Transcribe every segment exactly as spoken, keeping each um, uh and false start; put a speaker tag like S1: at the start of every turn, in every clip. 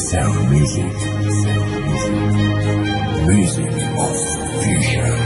S1: Sound music. Music of fusion.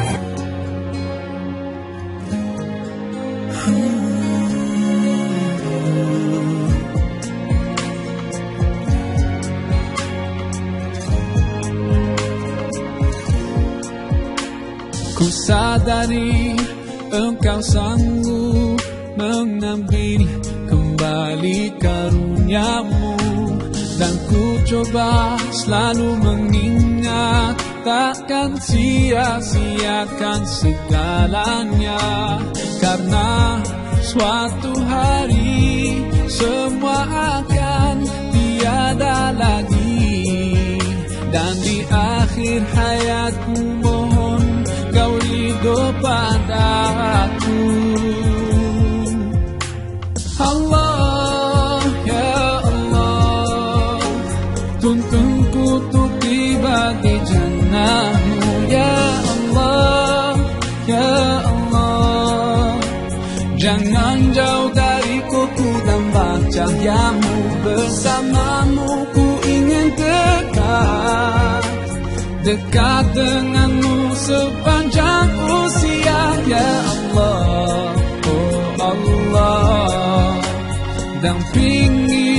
S2: Ku sadari engkau sanggup mengambil kembali karuniamu, dan ku coba selalu mengingat takkan sia-siakan segalanya, karena suatu hari semua akan tiada lagi, dan di akhir hayatku mohon kau ridho padaku. Allah, ya Allah, tuntunku untuk tiba di jannahmu. Ya Allah, ya Allah, jangan jauh dariku, ku tambah cahayamu. Bersamamu ku ingin dekat, dekat denganmu sepanjang usia. Ya Allah, oh Allah, dampingi